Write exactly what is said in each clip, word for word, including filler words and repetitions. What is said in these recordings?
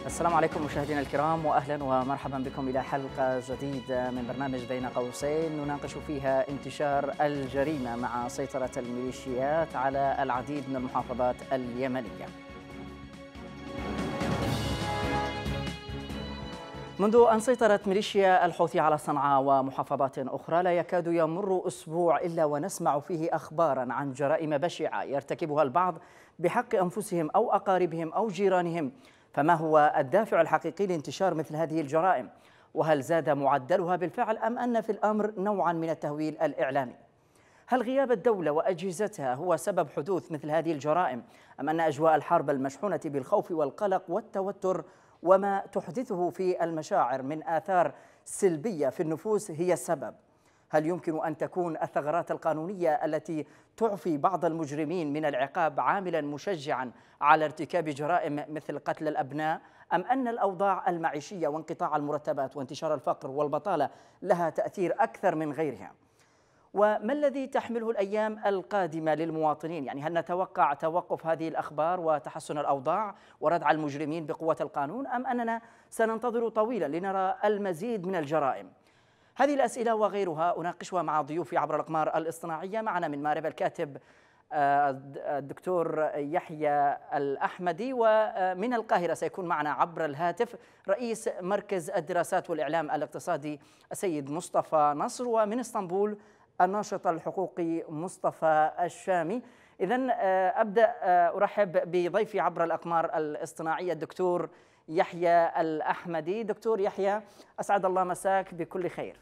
السلام عليكم مشاهدينا الكرام، واهلا ومرحبا بكم الى حلقه جديده من برنامج بين قوسين نناقش فيها انتشار الجريمه مع سيطره الميليشيات على العديد من المحافظات اليمنيه. منذ أن سيطرت ميليشيا الحوثي على صنعاء ومحافظات أخرى لا يكاد يمر أسبوع إلا ونسمع فيه أخبارا عن جرائم بشعة يرتكبها البعض بحق أنفسهم أو أقاربهم أو جيرانهم. فما هو الدافع الحقيقي لانتشار مثل هذه الجرائم؟ وهل زاد معدلها بالفعل أم أن في الأمر نوعا من التهويل الإعلامي؟ هل غياب الدولة وأجهزتها هو سبب حدوث مثل هذه الجرائم أم أن أجواء الحرب المشحونة بالخوف والقلق والتوتر وما تحدثه في المشاعر من آثار سلبية في النفوس هي السبب؟ هل يمكن أن تكون الثغرات القانونية التي تعفي بعض المجرمين من العقاب عاملا مشجعا على ارتكاب جرائم مثل قتل الأبناء؟ أم أن الأوضاع المعيشية وانقطاع المرتبات وانتشار الفقر والبطالة لها تأثير أكثر من غيرها؟ وما الذي تحمله الأيام القادمة للمواطنين؟ يعني هل نتوقع توقف هذه الأخبار وتحسن الأوضاع وردع المجرمين بقوة القانون، أم أننا سننتظر طويلا لنرى المزيد من الجرائم؟ هذه الأسئلة وغيرها أناقشها مع ضيوفي عبر الأقمار الاصطناعية. معنا من مارب الكاتب الدكتور يحيى الأحمدي، ومن القاهرة سيكون معنا عبر الهاتف رئيس مركز الدراسات والإعلام الاقتصادي السيد مصطفى نصر، ومن اسطنبول الناشط الحقوقي مصطفى الشامي. إذن أبدأ أرحب بضيفي عبر الأقمار الاصطناعية الدكتور يحيى الأحمدي. دكتور يحيى، أسعد الله مساك بكل خير.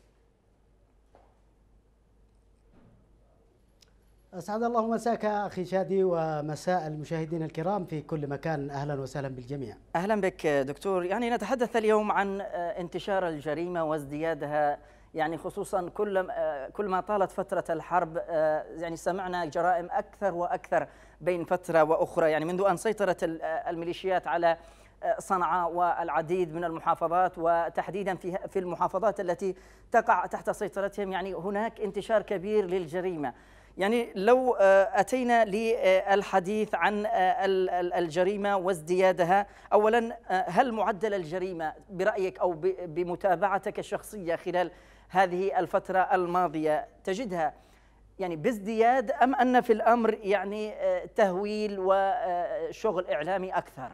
أسعد الله مساك أخي شادي ومساء المشاهدين الكرام في كل مكان، أهلا وسهلا بالجميع. أهلا بك دكتور. يعني نتحدث اليوم عن انتشار الجريمة وازديادها، يعني خصوصا كل كل ما طالت فترة الحرب يعني سمعنا جرائم أكثر وأكثر بين فترة وأخرى، يعني منذ أن سيطرت الميليشيات على صنعاء والعديد من المحافظات، وتحديدا في في المحافظات التي تقع تحت سيطرتهم، يعني هناك انتشار كبير للجريمة. يعني لو أتينا للحديث عن الجريمة وازديادها، أولا هل معدل الجريمة برأيك أو بمتابعتك الشخصية خلال هذه الفترة الماضية تجدها يعني بازدياد، أم أن في الأمر يعني تهويل وشغل إعلامي أكثر؟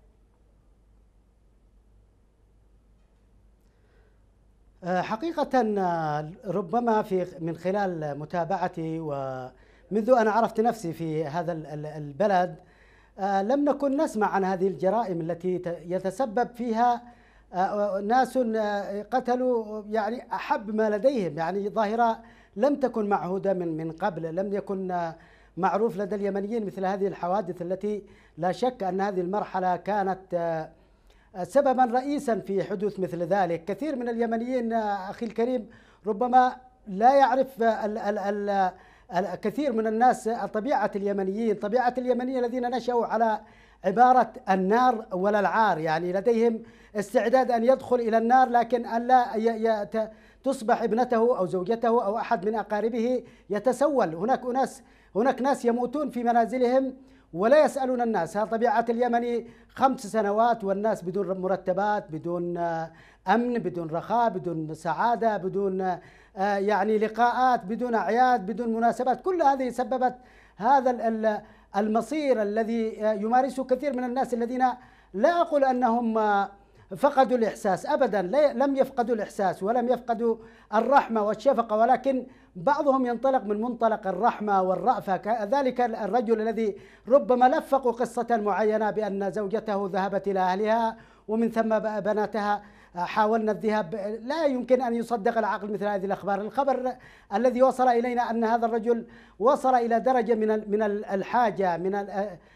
حقيقة ربما في من خلال متابعتي ومنذ أن عرفت نفسي في هذا البلد لم نكن نسمع عن هذه الجرائم التي يتسبب فيها ناس قتلوا يعني أحب ما لديهم، يعني ظاهرة لم تكن معهودة من من قبل، لم يكن معروف لدى اليمنيين مثل هذه الحوادث التي لا شك أن هذه المرحلة كانت سببا رئيسا في حدوث مثل ذلك. كثير من اليمنيين أخي الكريم ربما لا يعرف ال ال ال الكثير من الناس طبيعة اليمنيين، طبيعة اليمنيين الذين نشأوا على عبارة النار ولا العار، يعني لديهم استعداد أن يدخل إلى النار لكن أن لا تصبح ابنته أو زوجته أو أحد من أقاربه يتسول. هناك ناس هناك ناس يموتون في منازلهم ولا يسألون الناس. هذا طبيعة اليمني، خمس سنوات والناس بدون مرتبات، بدون أمن، بدون رخاء، بدون سعادة، بدون يعني لقاءات، بدون أعياد، بدون مناسبات. كل هذه سببت هذا المصير الذي يمارسه كثير من الناس الذين لا أقول أنهم فقدوا الإحساس أبدا، لم يفقدوا الإحساس ولم يفقدوا الرحمة والشفقة، ولكن بعضهم ينطلق من منطلق الرحمة والرأفة. كذلك الرجل الذي ربما لفقوا قصة معينة بأن زوجته ذهبت إلى أهلها ومن ثم بناتها حاولنا الذهاب، لا يمكن أن يصدق العقل مثل هذه الأخبار. الخبر الذي وصل إلينا أن هذا الرجل وصل إلى درجة من من الحاجة، من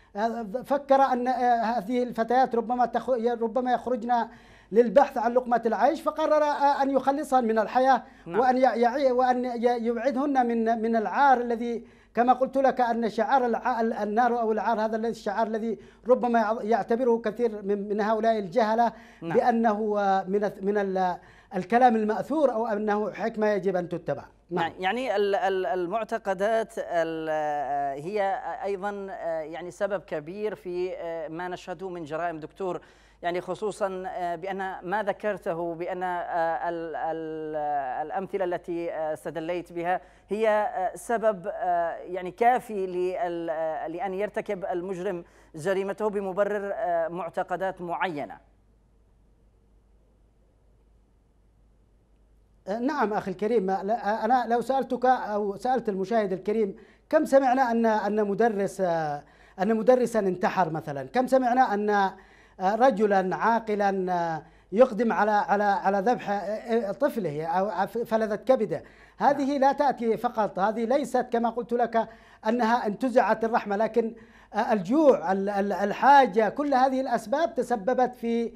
فكر أن هذه الفتيات ربما ربما يخرجن للبحث عن لقمة العيش، فقرر أن يخلصهن من الحياة وأن وأن يبعدهن من من العار الذي كما قلت لك أن شعار النار أو العار هذا الشعار الذي ربما يعتبره كثير من هؤلاء الجهلة بأنه من من الكلام المأثور أو أنه حكمة يجب أن تتبع. نعم. يعني المعتقدات هي أيضا يعني سبب كبير في ما نشهده من جرائم دكتور، يعني خصوصا بأن ما ذكرته بأن الأمثلة التي استدليت بها هي سبب يعني كافي لأن يرتكب المجرم جريمته بمبرر معتقدات معينة. نعم أخي الكريم، أنا لو سألتك أو سألت المشاهد الكريم كم سمعنا أن أن مدرس أن مدرسا انتحر مثلا، كم سمعنا أن رجلا عاقلا يقدم على على على ذبح طفله أو فلذة كبده. هذه لا تأتي فقط، هذه ليست كما قلت لك أنها انتزعت الرحمة، لكن الجوع، الحاجة، كل هذه الأسباب تسببت في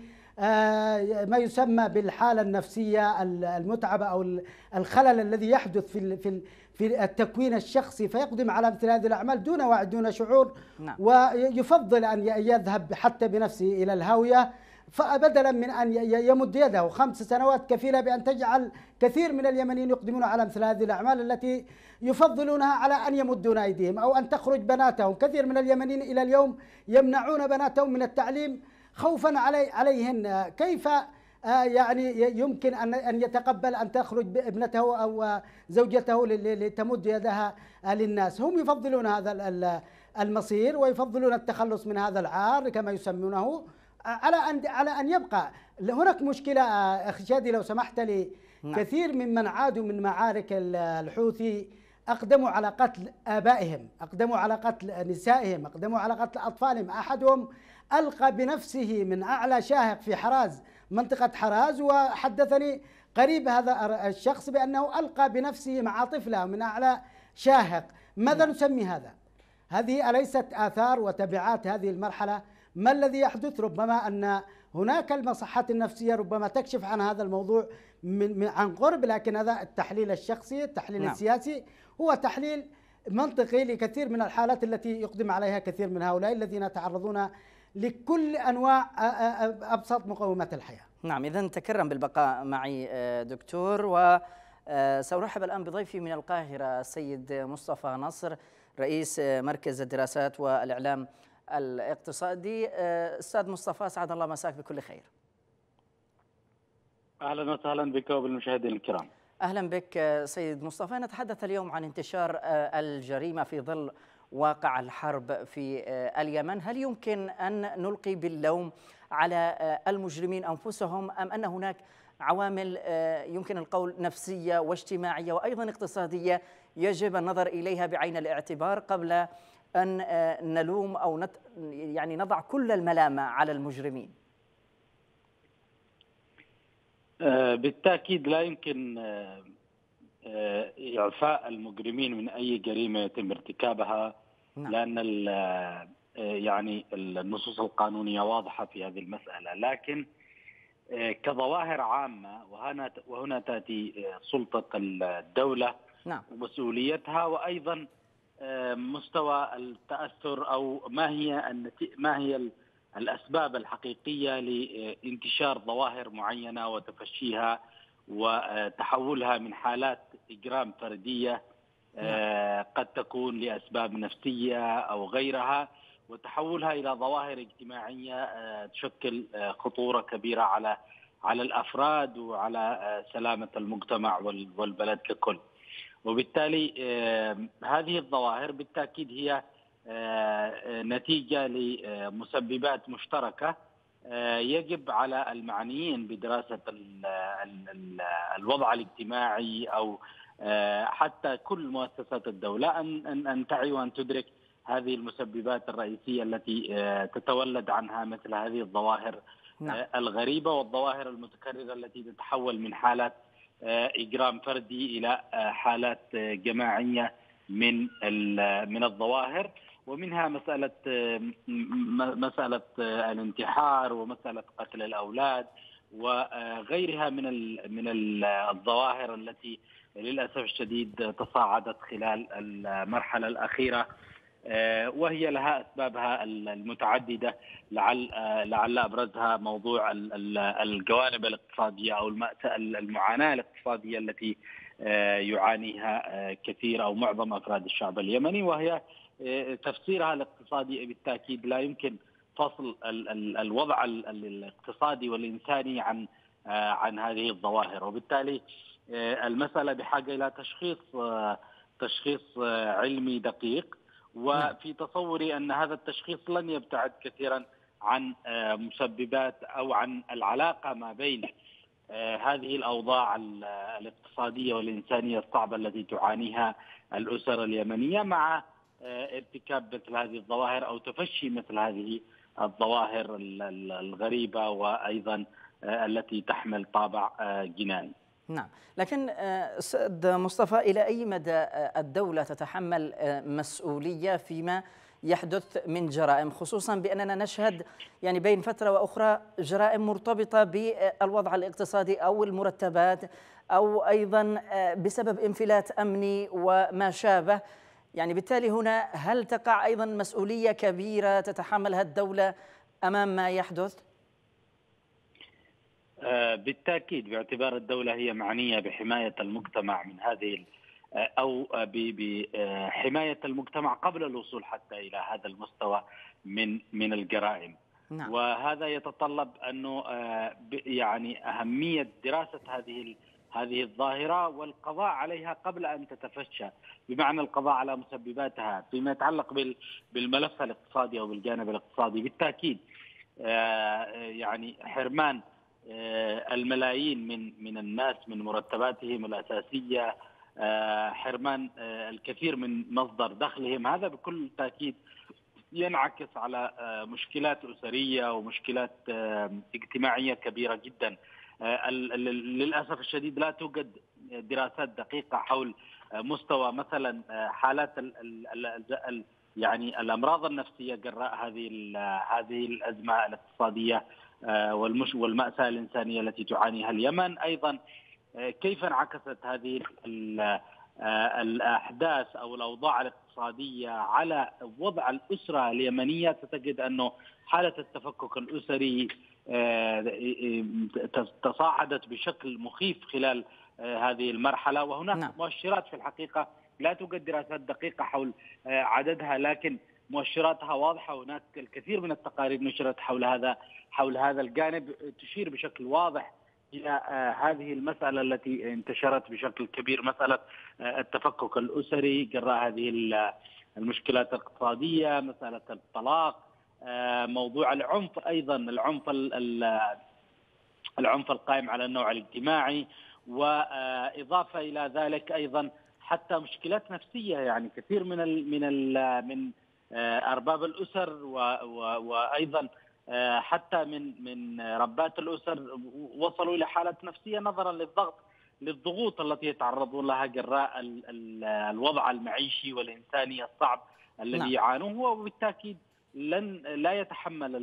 ما يسمى بالحالة النفسية المتعبة أو الخلل الذي يحدث في في في التكوين الشخصي، فيقدم على مثل هذه الأعمال دون وعي دون شعور. نعم. ويفضل أن يذهب حتى بنفسه إلى الهاوية، فبدلا من أن يمد يده. خمس سنوات كفيلة بأن تجعل كثير من اليمنيين يقدمون على مثل هذه الأعمال التي يفضلونها على أن يمدون أيديهم أو أن تخرج بناتهم. كثير من اليمنيين إلى اليوم يمنعون بناتهم من التعليم خوفا علي عليهن. كيف يعني يمكن أن أن يتقبل أن تخرج ابنته أو زوجته لتمد يدها للناس؟ هم يفضلون هذا المصير ويفضلون التخلص من هذا العار كما يسمونه على أن على أن يبقى. هناك مشكلة أخي شادي لو سمحت لي. نعم. كثير ممن عادوا من معارك الحوثي أقدموا على قتل آبائهم، أقدموا على قتل نسائهم، أقدموا على قتل أطفالهم. أحدهم ألقى بنفسه من أعلى شاهق في حراز، منطقة حراز، وحدثني قريب هذا الشخص بأنه ألقى بنفسه مع طفله من أعلى شاهق. ماذا نسمي هذا؟ هذه أليست آثار وتبعات هذه المرحلة؟ ما الذي يحدث؟ ربما أن هناك المصحات النفسية ربما تكشف عن هذا الموضوع من عن قرب، لكن هذا التحليل الشخصي، التحليل نعم. السياسي هو تحليل منطقي لكثير من الحالات التي يقدم عليها كثير من هؤلاء الذين يتعرضون لكل أنواع أبسط مقومات الحياة. نعم، إذن تكرم بالبقاء معي دكتور، وسأرحب الآن بضيفي من القاهرة السيد مصطفى نصر، رئيس مركز الدراسات والإعلام الاقتصادي. أستاذ مصطفى، أسعد الله مساك بكل خير. أهلا وسهلا بك وبالمشاهدين الكرام. أهلا بك سيد مصطفى. نتحدث اليوم عن انتشار الجريمة في ظل واقع الحرب في اليمن. هل يمكن أن نلقي باللوم على المجرمين أنفسهم، أم أن هناك عوامل يمكن القول نفسية واجتماعية وأيضا اقتصادية يجب النظر إليها بعين الاعتبار قبل أن نلوم أو نت يعني نضع كل الملامة على المجرمين؟ بالتأكيد لا يمكن إعفاء المجرمين من أي جريمة يتم ارتكابها. نعم. لأن يعني النصوص القانونية واضحة في هذه المسألة، لكن كظواهر عامة وهنا وهنا تأتي سلطة الدولة. نعم. ومسؤوليتها، وأيضا مستوى التأثر أو ما هي ما هي الأسباب الحقيقية لانتشار ظواهر معينة وتفشيها وتحولها من حالات إجرام فردية قد تكون لأسباب نفسية أو غيرها، وتحولها إلى ظواهر اجتماعية تشكل خطورة كبيرة على على الأفراد وعلى سلامة المجتمع والبلد ككل. وبالتالي هذه الظواهر بالتأكيد هي نتيجة لمسببات مشتركة يجب على المعنيين بدراسة الوضع الاجتماعي أو حتى كل مؤسسات الدولة أن أن تعي وأن تدرك هذه المسببات الرئيسية التي تتولد عنها مثل هذه الظواهر. نعم. الغريبة والظواهر المتكررة التي تتحول من حالات إجرام فردي إلى حالات جماعية من من الظواهر، ومنها مسألة مسألة الانتحار ومسألة قتل الأولاد وغيرها من من الظواهر التي للأسف الشديد تصاعدت خلال المرحلة الأخيرة وهي لها أسبابها المتعددة، لعل لعل أبرزها موضوع الجوانب الاقتصادية أو المعاناة الاقتصادية التي يعانيها كثير أو معظم أفراد الشعب اليمني، وهي تفسيرها الاقتصادي بالتأكيد لا يمكن فصل الوضع الاقتصادي والإنساني عن عن هذه الظواهر، وبالتالي المسألة بحاجة إلى تشخيص تشخيص علمي دقيق. وفي تصوري أن هذا التشخيص لن يبتعد كثيرا عن مسببات أو عن العلاقة ما بين هذه الأوضاع الاقتصادية والإنسانية الصعبة التي تعانيها الأسر اليمنية مع ارتكاب مثل هذه الظواهر أو تفشي مثل هذه الظواهر الغريبة وأيضا التي تحمل طابع جنائي. نعم، لكن سيد مصطفى، إلى أي مدى الدولة تتحمل مسؤولية فيما يحدث من جرائم، خصوصا بأننا نشهد يعني بين فترة وأخرى جرائم مرتبطة بالوضع الاقتصادي أو المرتبات أو أيضا بسبب انفلات أمني وما شابه؟ يعني بالتالي هنا هل تقع أيضا مسؤولية كبيرة تتحملها الدولة أمام ما يحدث؟ بالتأكيد، باعتبار الدولة هي معنية بحماية المجتمع من هذه أو بحماية المجتمع قبل الوصول حتى إلى هذا المستوى من من الجرائم. نعم. وهذا يتطلب أنه يعني أهمية دراسة هذه هذه الظاهرة والقضاء عليها قبل أن تتفشى، بمعنى القضاء على مسبباتها فيما يتعلق بالملف الاقتصادي أو بالجانب الاقتصادي. بالتأكيد يعني حرمان الملايين من من الناس من مرتباتهم الأساسية، حرمان الكثير من مصدر دخلهم، هذا بكل تأكيد ينعكس على مشكلات أسرية ومشكلات اجتماعية كبيرة جدا. للأسف الشديد لا توجد دراسات دقيقة حول مستوى مثلا حالات ال ال ال يعني الأمراض النفسية جراء هذه هذه الأزمة الاقتصادية والمأساة الإنسانية التي تعانيها اليمن. أيضا كيف انعكست هذه الأحداث أو الأوضاع الاقتصادية على وضع الأسرة اليمنية؟ ستجد أنه حالة التفكك الأسري تصاعدت بشكل مخيف خلال هذه المرحلة، وهناك نعم. مؤشرات في الحقيقة لا توجد دراسات دقيقة حول عددها، لكن مؤشراتها واضحة. هناك الكثير من التقارير نشرت حول هذا حول هذا الجانب تشير بشكل واضح إلى هذه المسألة التي انتشرت بشكل كبير، مسألة التفكك الأسري جراء هذه المشكلات الاقتصادية، مسألة الطلاق، موضوع العنف، أيضا العنف العنف القائم على النوع الاجتماعي، وإضافة إلى ذلك أيضا حتى مشكلات نفسية. يعني كثير من ال من ال من أرباب الأسر وأيضا حتى من من ربات الأسر وصلوا إلى حالة نفسية نظرا للضغط للضغوط التي يتعرضون لها جراء الوضع المعيشي والإنساني الصعب الذي نعم. يعانوه. وبالتأكيد لن لا يتحمل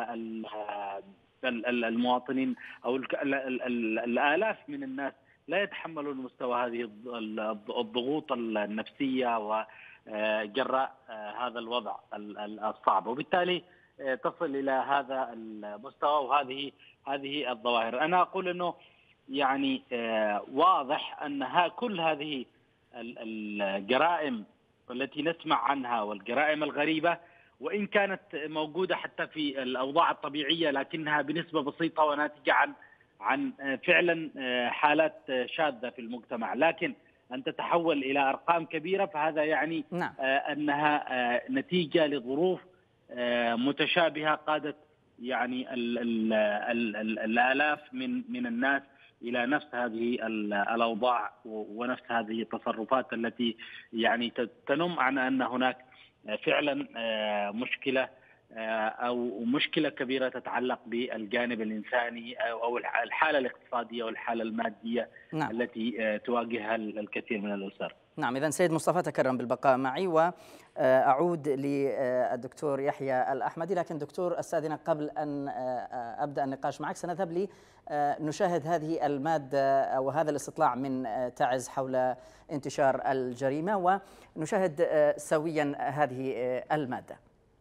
المواطنين أو الآلاف من الناس لا يتحملون مستوى هذه الضغوط النفسية وجراء يعني الوضع الصعب، وبالتالي تصل إلى هذا المستوى وهذه هذه الظواهر. أنا أقول أنه يعني واضح أنها كل هذه الجرائم التي نسمع عنها والجرائم الغريبة، وإن كانت موجودة حتى في الأوضاع الطبيعية، لكنها بنسبة بسيطة وناتجة عن عن فعلا حالات شاذة في المجتمع، لكن أن تتحول إلى أرقام كبيرة فهذا يعني نعم. أنها نتيجة لظروف متشابهة قادت يعني ال ال ال ال الآلاف من من الناس إلى نفس هذه الأوضاع ونفس هذه التصرفات التي يعني تنم عن أن هناك فعلا مشكلة أو مشكلة كبيرة تتعلق بالجانب الإنساني أو الحالة الاقتصادية والحالة المادية نعم. التي تواجهها الكثير من الأسر. نعم، إذن سيد مصطفى تكرم بالبقاء معي، وأعود للدكتور يحيى الأحمدي. لكن دكتور أستاذنك قبل أن أبدأ النقاش معك سنذهب لنشاهد هذه المادة وهذا الاستطلاع من تعز حول انتشار الجريمة، ونشاهد سويا هذه المادة.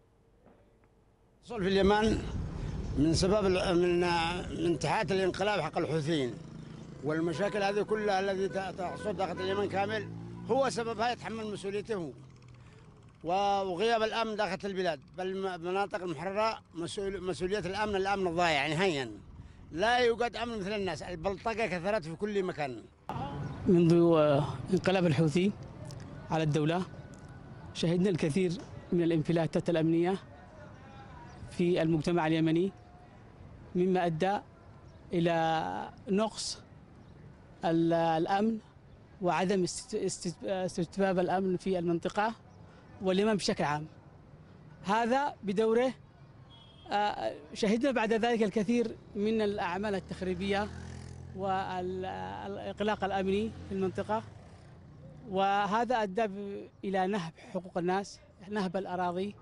في اليمن من سبب من انتهاء الانقلاب حق الحوثيين والمشاكل هذه كلها التي تحصل داخل اليمن كامل هو سببها يتحمل مسؤوليته، وغياب الامن داخل البلاد، بل المناطق المحرره مسؤول مسؤوليه الامن الامن الضايع نهائيا. لا يوجد امن مثل الناس، البلطجه كثرت في كل مكان. منذ انقلاب الحوثي على الدوله شهدنا الكثير من الانفلاتات الامنيه في المجتمع اليمني، مما ادى الى نقص الامن وعدم استتباب الامن في المنطقه واليمن بشكل عام. هذا بدوره شهدنا بعد ذلك الكثير من الاعمال التخريبيه والاغلاق الامني في المنطقه، وهذا ادى الى نهب حقوق الناس، نهب الاراضي.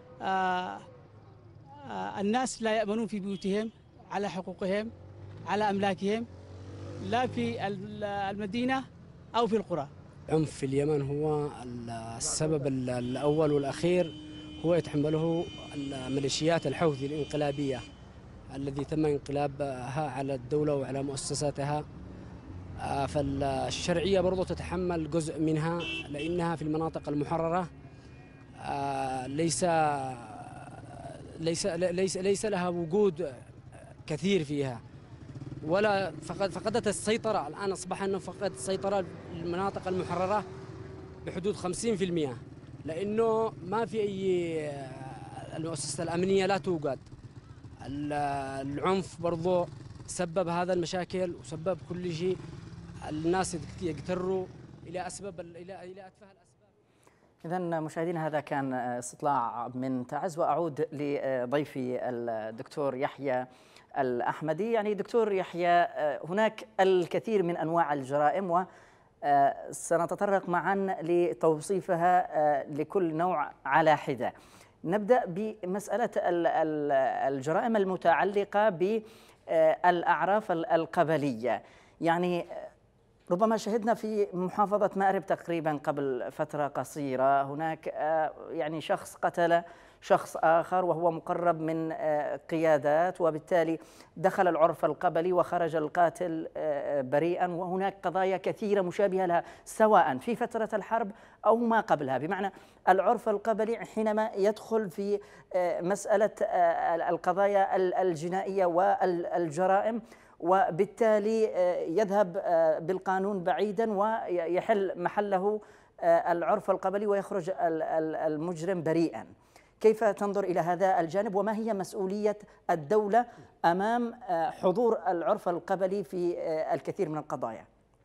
الناس لا يامنون في بيوتهم على حقوقهم على املاكهم، لا في المدينه أو في القرى. العنف في اليمن هو السبب الأول والأخير، هو يتحمله ميليشيات الحوثي الانقلابية الذي تم انقلابها على الدولة وعلى مؤسساتها. فالشرعية برضو تتحمل جزء منها، لأنها في المناطق المحررة ليس ليس ليس ليس لها وجود كثير فيها، ولا فقد فقدت السيطرة. الآن أصبح أنه فقد السيطرة المناطق المحررة بحدود خمسين بالمئة، لأنه ما في أي المؤسسة الأمنية لا توجد. العنف برضو سبب هذا المشاكل وسبب كل شيء. الناس يقتروا إلى أسباب إلى إلى أتفه الأسباب. إذن مشاهدينا، هذا كان استطلاع من تعز، وأعود لضيفي الدكتور يحيى الأحمدي. يعني دكتور يحيى، هناك الكثير من أنواع الجرائم وسنتطرق معا لتوصيفها لكل نوع على حدة. نبدأ بمسألة الجرائم المتعلقة بالأعراف القبلية. يعني ربما شهدنا في محافظة مأرب تقريبا قبل فترة قصيرة هناك يعني شخص قتل شخص آخر وهو مقرب من قيادات، وبالتالي دخل العرف القبلي وخرج القاتل بريئا. وهناك قضايا كثيرة مشابهة لها سواء في فترة الحرب أو ما قبلها، بمعنى العرف القبلي حينما يدخل في مسألة القضايا الجنائية والجرائم، وبالتالي يذهب بالقانون بعيدا ويحل محله العرف القبلي ويخرج المجرم بريئا. كيف تنظر إلى هذا الجانب، وما هي مسؤولية الدولة أمام حضور العرف القبلي في الكثير من القضايا؟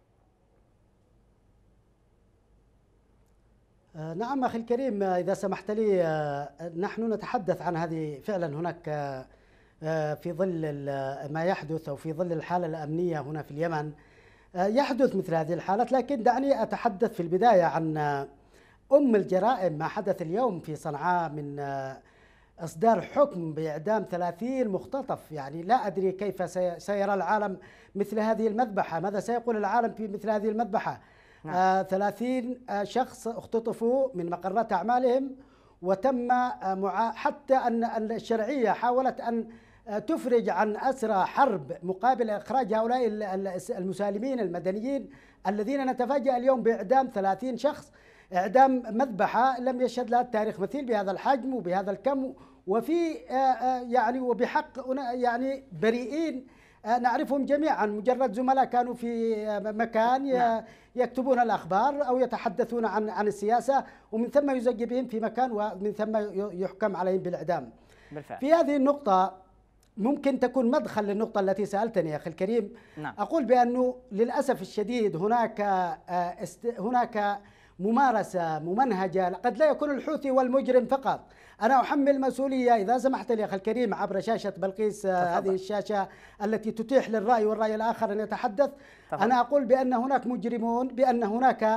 نعم أخي الكريم، إذا سمحت لي، نحن نتحدث عن هذه فعلا. هناك في ظل ما يحدث أو في ظل الحالة الأمنية هنا في اليمن يحدث مثل هذه الحالات، لكن دعني أتحدث في البداية عن أم الجرائم، ما حدث اليوم في صنعاء من إصدار حكم بإعدام ثلاثين مختطف. يعني لا أدري كيف سيرى العالم مثل هذه المذبحة، ماذا سيقول العالم في مثل هذه المذبحة. نعم. آه ثلاثين شخص اختطفوا من مقرات أعمالهم، وتم مع حتى أن الشرعية حاولت أن تفرج عن أسرى حرب مقابل إخراج هؤلاء المسالمين المدنيين الذين نتفاجأ اليوم بإعدام ثلاثين شخص. إعدام مذبحة لم يشهد لها التاريخ مثيل بهذا الحجم وبهذا الكم، وفي يعني وبحق يعني بريئين نعرفهم جميعا، مجرد زملاء كانوا في مكان يكتبون الأخبار أو يتحدثون عن عن السياسة، ومن ثم يزج بهم في مكان ومن ثم يحكم عليهم بالإعدام. بالفعل. في هذه النقطة ممكن تكون مدخل للنقطة التي سألتني يا أخي الكريم. نعم. أقول بأنه للأسف الشديد هناك هناك ممارسة ممنهجة، قد لا يكون الحوثي والمجرم فقط. أنا أحمل مسؤولية إذا سمحت لي أخي الكريم عبر شاشة بلقيس، تفضل. هذه الشاشة التي تتيح للرأي والرأي الآخر أن يتحدث. تفضل. أنا أقول بأن هناك مجرمون، بأن هناك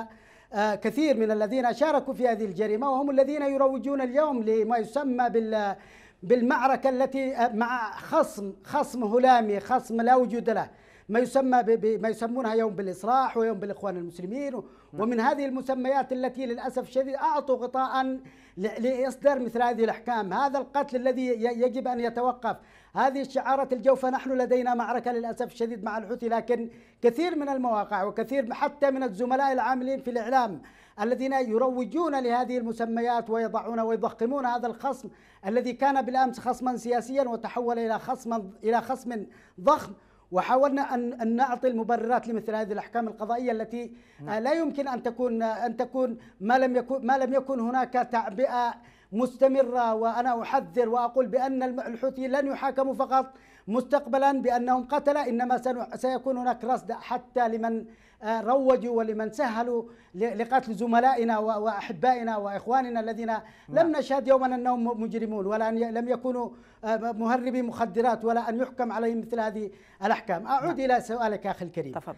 كثير من الذين شاركوا في هذه الجريمة، وهم الذين يروجون اليوم لما يسمى بال بالمعركة التي مع خصم خصم هلامي، خصم لا وجود له، ما يسمى بما يسمونها يوم بالإصلاح ويوم بالإخوان المسلمين، ومن هذه المسميات التي للأسف الشديد أعطوا غطاء لإصدار مثل هذه الأحكام. هذا القتل الذي يجب أن يتوقف، هذه الشعارات الجوفة. نحن لدينا معركة للأسف الشديد مع الحوثي، لكن كثير من المواقع وكثير حتى من الزملاء العاملين في الإعلام الذين يروجون لهذه المسميات ويضعون ويضخمون هذا الخصم الذي كان بالأمس خصما سياسيا وتحول إلى خصما إلى خصم ضخم. وحاولنا أن أن نعطي المبررات لمثل هذه الأحكام القضائية التي لا يمكن أن تكون أن تكون ما لم يكن ما لم يكن هناك تعبئة مستمرة. وأنا أحذر وأقول بأن الحوثي لن يحاكموا فقط مستقبلا بأنهم قتلة، إنما سيكون هناك رصد حتى لمن روجوا ولمن سهلوا لقتل زملائنا وأحبائنا وإخواننا الذين لم نشهد يوما أنهم مجرمون ولا أن لم يكونوا مهربي مخدرات ولا أن يحكم عليهم مثل هذه الأحكام. أعود إلى سؤالك أخي الكريم. تفضل.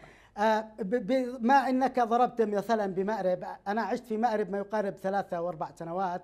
بما أنك ضربت مثلا بمأرب، أنا عشت في مأرب ما يقارب ثلاثة وأربع سنوات.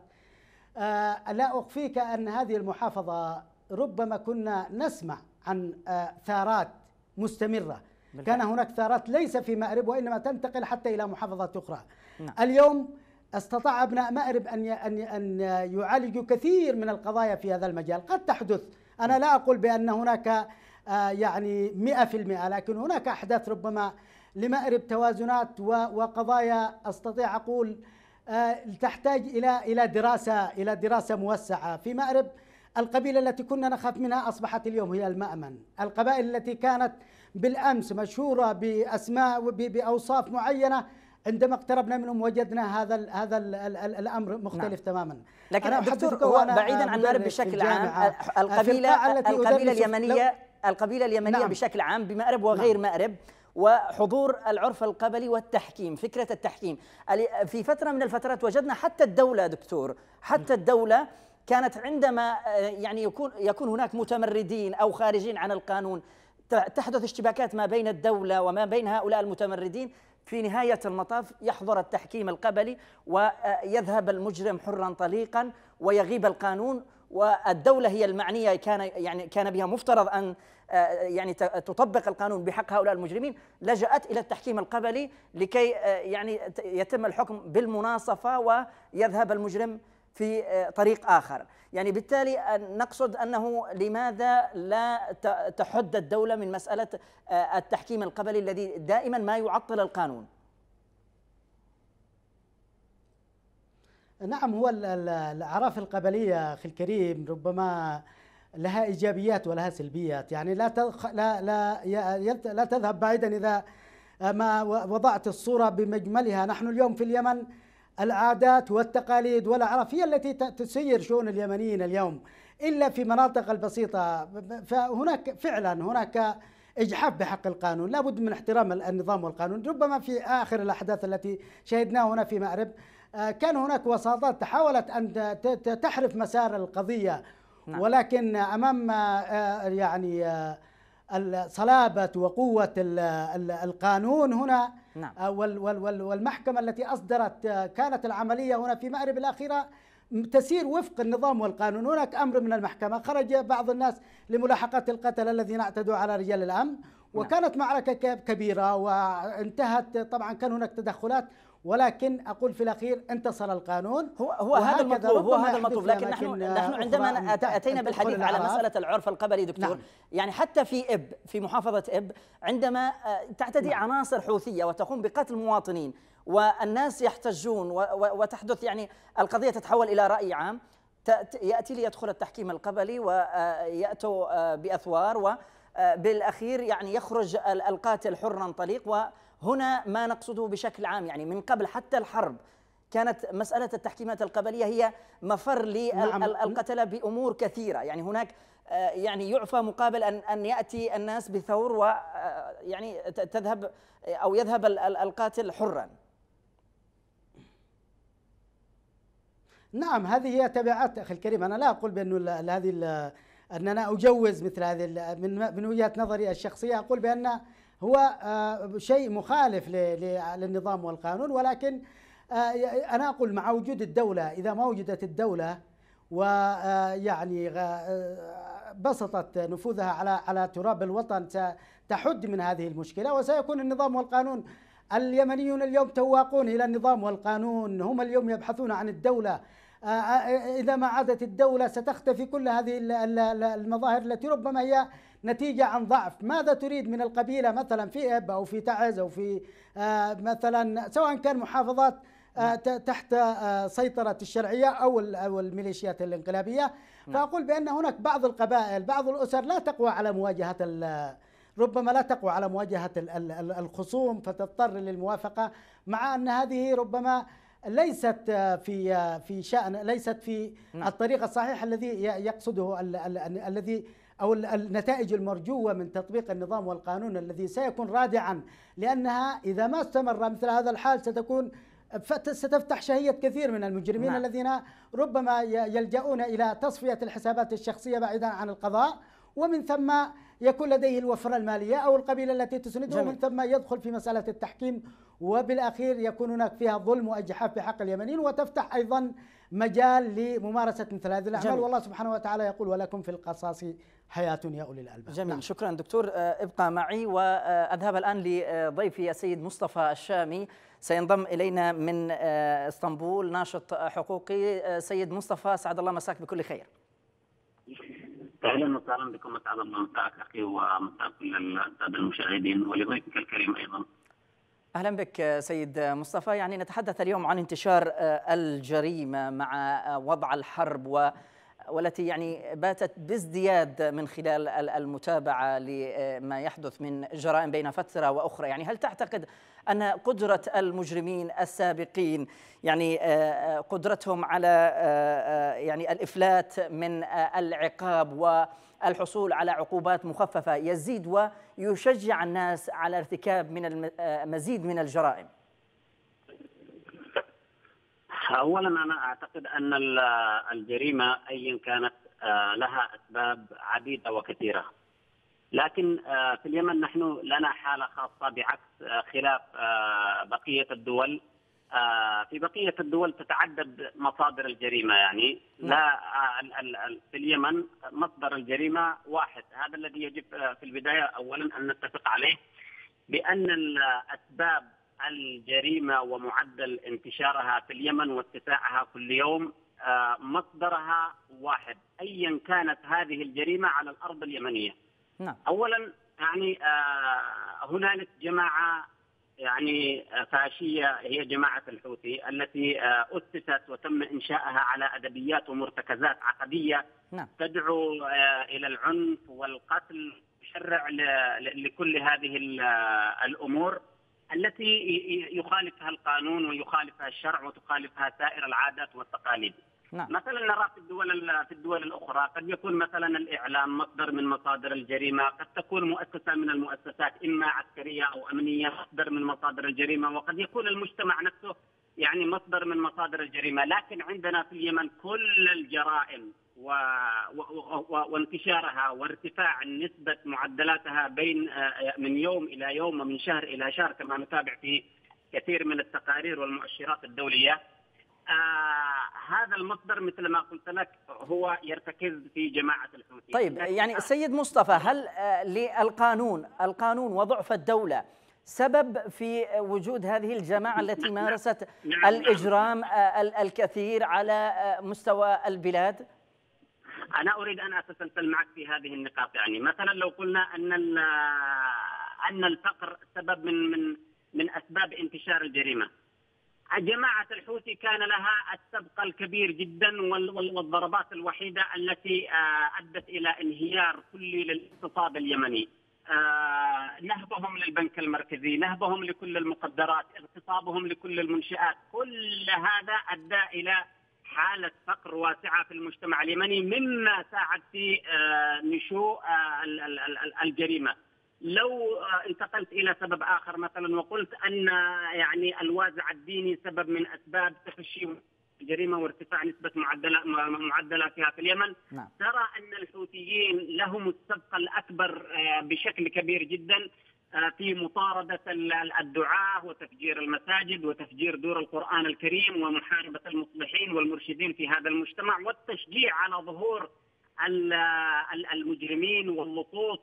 لا أخفيك أن هذه المحافظة ربما كنا نسمع عن ثارات مستمرة. كان هناك ثارات ليس في مأرب وإنما تنتقل حتى إلى محافظات أخرى. نعم. اليوم استطاع أبناء مأرب أن أن أن يعالجوا كثير من القضايا في هذا المجال. قد تحدث، أنا لا أقول بأن هناك يعني مئة في المئة، لكن هناك أحداث ربما لمأرب توازنات وقضايا أستطيع أقول تحتاج إلى إلى دراسة إلى دراسة موسعة. في مأرب القبيلة التي كنا نخاف منها أصبحت اليوم هي المأمن. القبائل التي كانت بالأمس مشهورة بأسماء وبأوصاف معينة، عندما اقتربنا منهم وجدنا هذا ال هذا ال ال الأمر مختلف. نعم. تماما. لكن دكتور، هو بعيدا عن مأرب بشكل عام، القبيلة القبيلة اليمنية القبيلة اليمنية نعم. بشكل عام بمأرب وغير نعم. مأرب، وحضور العرف القبلي والتحكيم، فكرة التحكيم في فترة من الفترات وجدنا حتى الدولة دكتور حتى الدولة كانت عندما يعني يكون يكون هناك متمردين أو خارجين عن القانون تحدث اشتباكات ما بين الدولة وما بين هؤلاء المتمردين، في نهاية المطاف يحضر التحكيم القبلي ويذهب المجرم حرا طليقا ويغيب القانون، والدولة هي المعنية كان يعني كان بها مفترض أن يعني تطبق القانون بحق هؤلاء المجرمين، لجأت إلى التحكيم القبلي لكي يعني يتم الحكم بالمناصفة ويذهب المجرم في طريق آخر. يعني بالتالي نقصد أنه لماذا لا تحد الدولة من مسألة التحكيم القبلي الذي دائما ما يعطل القانون؟ نعم، هو الأعراف القبلية أخي الكريم ربما لها إيجابيات ولها سلبيات. يعني لا تخ... لا لا لا تذهب بعيدا إذا ما وضعت الصورة بمجملها. نحن اليوم في اليمن العادات والتقاليد والأعراف هي التي تسير شؤون اليمنيين اليوم، إلا في مناطق البسيطة. فهناك فعلا هناك إجحاف بحق القانون، لا بد من احترام النظام والقانون. ربما في آخر الأحداث التي شهدناها هنا في مأرب كان هناك وساطات تحاولت أن تحرف مسار القضية، نعم. ولكن أمام يعني صلابة وقوة القانون هنا، نعم. والمحكمة التي أصدرت كانت العملية هنا في مأرب الأخيرة تسير وفق النظام والقانون. هناك أمر من المحكمة، خرج بعض الناس لملاحقة القتلة الذين اعتدوا على رجال الأمن، وكانت معركة كبيرة وانتهت. طبعا كان هناك تدخلات، ولكن أقول في الأخير انتصر القانون. هو هو هذا المطلوب، هو هذا المطلوب. لكن نحن نحن عندما أتينا بالحديث على مسألة العرف القبلي دكتور، نعم. يعني حتى في إب في محافظة إب عندما تعتدي نعم. عناصر حوثية وتقوم بقتل مواطنين والناس يحتجون وتحدث يعني القضية تتحول إلى رأي عام، يأتي ليدخل التحكيم القبلي ويأتوا بأثوار، وبالأخير يعني يخرج القاتل حرا طليق. وهنا ما نقصده بشكل عام، يعني من قبل حتى الحرب كانت مسألة التحكيمات القبلية هي مفر للقتلة بأمور كثيرة. يعني هناك يعني يعفى مقابل أن أن يأتي الناس بثور ويعني تذهب أو يذهب القاتل حرا. نعم، هذه هي تبعات أخي الكريم. أنا لا أقول بأنه هذه أن أنا أجوز مثل هذه من من وجهة نظري الشخصية. أقول بأن هو شيء مخالف للنظام والقانون. ولكن أنا أقول مع وجود الدولة، إذا ما وجدت الدولة ويعني بسطت نفوذها على على تراب الوطن ستحد من هذه المشكلة، وسيكون النظام والقانون. اليمنيون اليوم تواقون إلى النظام والقانون، هم اليوم يبحثون عن الدولة. إذا ما عادت الدولة ستختفي كل هذه المظاهر التي ربما هي نتيجة عن ضعف. ماذا تريد من القبيلة مثلا في إب أو في تعز أو في مثلا سواء كان محافظات تحت سيطرة الشرعية أو الميليشيات الانقلابية؟ فأقول بأن هناك بعض القبائل، بعض الأسر لا تقوى على مواجهة ربما لا تقوى على مواجهة الخصوم، فتضطر للموافقة، مع أن هذه ربما ليست في في شأن ليست في الطريق الصحيح الذي يقصده الذي أو النتائج المرجوة من تطبيق النظام والقانون الذي سيكون رادعا. لأنها إذا ما استمر مثل هذا الحال ستكون ستفتح شهية كثير من المجرمين نعم. الذين ربما يلجؤون إلى تصفية الحسابات الشخصية بعيدا عن القضاء، ومن ثم يكون لديه الوفرة المالية أو القبيلة التي تسنده، ومن ثم يدخل في مسألة التحكيم، وبالأخير يكون هناك فيها ظلم وإجحاف بحق اليمنيين، وتفتح أيضا مجال لممارسة مثل هذه الأعمال. جميل. والله سبحانه وتعالى يقول: ولكم في القصاص حياة يا أولي الألباب. جميل. نعم. شكرا دكتور. ابقى معي وأذهب الآن لضيفي السيد مصطفى الشامي، سينضم إلينا من اسطنبول، ناشط حقوقي. سيد مصطفى، أسعد الله مساك بكل خير. اهلا وسهلا بكم، اسعد الله مساك اخي ومساك كل الساده المشاهدين ولضيفك الكريم ايضا. اهلا بك سيد مصطفى. يعني نتحدث اليوم عن انتشار الجريمه مع وضع الحرب و والتي يعني باتت بازدياد من خلال المتابعة لما يحدث من جرائم بين فترة وأخرى. يعني هل تعتقد أن قدرة المجرمين السابقين، يعني قدرتهم على يعني الإفلات من العقاب والحصول على عقوبات مخففة يزيد ويشجع الناس على ارتكاب من المزيد من الجرائم؟ أولا أنا أعتقد أن الجريمة أيا كانت لها أسباب عديدة وكثيرة، لكن في اليمن نحن لنا حالة خاصة بعكس خلاف بقية الدول. في بقية الدول تتعدد مصادر الجريمة، يعني لا في اليمن مصدر الجريمة واحد. هذا الذي يجب في البداية أولا أن نتفق عليه، بأن الأسباب الجريمة ومعدل انتشارها في اليمن واتساعها كل يوم مصدرها واحد أيا كانت هذه الجريمة على الأرض اليمنية. نعم. أولا يعني هنالك جماعة يعني فاشية هي جماعة الحوثي التي أسست وتم إنشائها على أدبيات ومرتكزات عقدية. نعم. تدعو إلى العنف والقتل، تشرع لكل هذه الأمور التي يخالفها القانون ويخالفها الشرع وتخالفها سائر العادات والتقاليد. نعم. مثلا نرى في الدول في الدول الأخرى قد يكون مثلا الإعلام مصدر من مصادر الجريمة، قد تكون مؤسسة من المؤسسات إما عسكرية أو أمنية مصدر من مصادر الجريمة، وقد يكون المجتمع نفسه يعني مصدر من مصادر الجريمة. لكن عندنا في اليمن كل الجرائم و... و... و... وانتشارها وارتفاع نسبة معدلاتها بين من يوم إلى يوم ومن شهر إلى شهر، كما نتابع في كثير من التقارير والمؤشرات الدولية. آه هذا المصدر مثل ما قلت لك هو يرتكز في جماعة الحوثي. طيب يعني السيد مصطفى، هل آه للقانون القانون وضعف الدولة سبب في وجود هذه الجماعة التي مارست نعم الإجرام آه الكثير على آه مستوى البلاد؟ أنا أريد أن أتسلسل معك في هذه النقاط. يعني مثلا لو قلنا أن أن الفقر سبب من من من أسباب انتشار الجريمة، جماعة الحوثي كان لها السبق الكبير جدا والضربات الوحيدة التي أدت إلى انهيار كلي للاقتصاد اليمني. نهبهم للبنك المركزي، نهبهم لكل المقدرات، اغتصابهم لكل المنشآت، كل هذا أدى إلى حالة فقر واسعة في المجتمع اليمني، مما ساعد في نشوء الجريمة. لو انتقلت إلى سبب آخر مثلا وقلت أن يعني الوازع الديني سبب من أسباب تفشي الجريمة وارتفاع نسبة معدلات معدلاتها في اليمن، نعم. ترى أن الحوثيين لهم السبق الأكبر بشكل كبير جدا في مطاردة الدعاة وتفجير المساجد وتفجير دور القرآن الكريم ومحاربة المصلحين والمرشدين في هذا المجتمع، والتشجيع على ظهور المجرمين واللصوص